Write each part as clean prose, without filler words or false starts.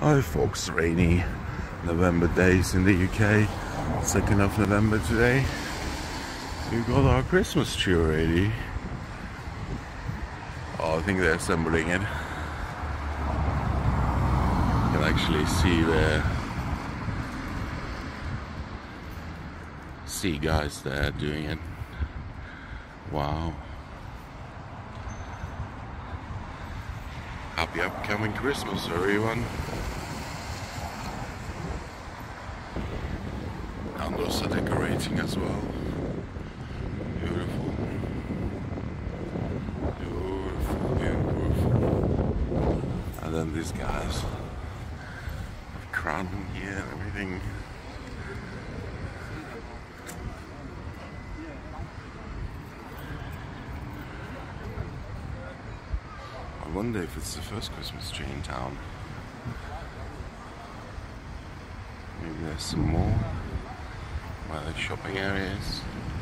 Hi folks, rainy November days in the UK. 2nd of November today. We've got our Christmas tree already. Oh, I think they're assembling it. You can actually see the guys there doing it. Wow. Happy upcoming Christmas, everyone. And those are decorating as well. Beautiful. Beautiful, beautiful. And then these guys have crown here and everything. I wonder if it's the first Christmas tree in town. Maybe there's some more where the shopping area is.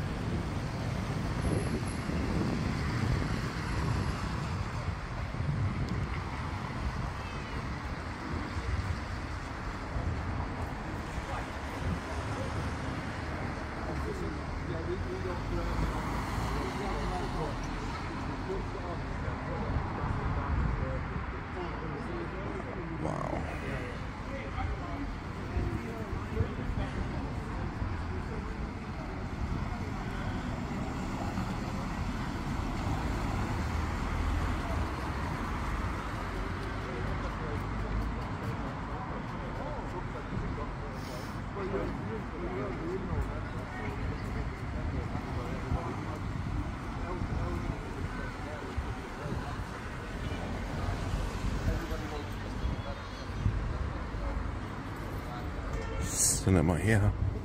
Wow. Cinema here.